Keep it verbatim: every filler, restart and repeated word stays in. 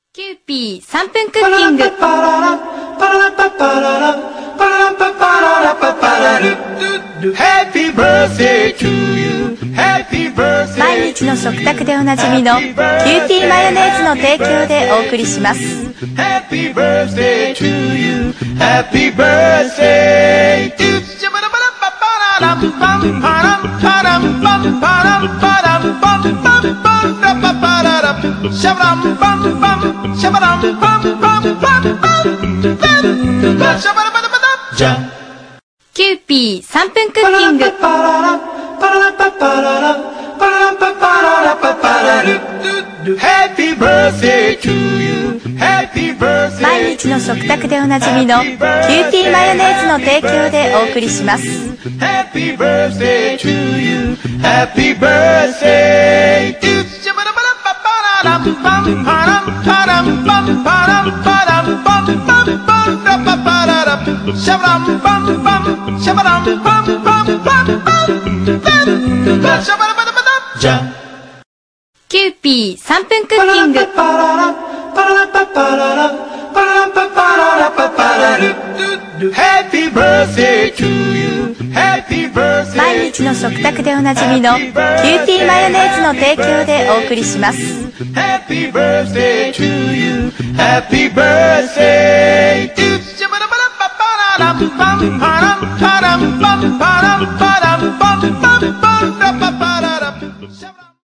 キューピーさんぷんクッキング。毎日の食卓でおなじみのキューピーマヨネーズの提供でお送りします。Happy birthday to you. Happy birthday to you.キューピーさんぷんクッキング。毎日の食卓でおなじみのキューピーマヨネーズの提供でお送りします。Happy birthday to you. Happy birthday to you.キューピーさんぷんクッキング。毎日の食卓でおなじみのキューピーマヨネーズの提供でお送りします。Happy birthday to you. Happy birthday to you.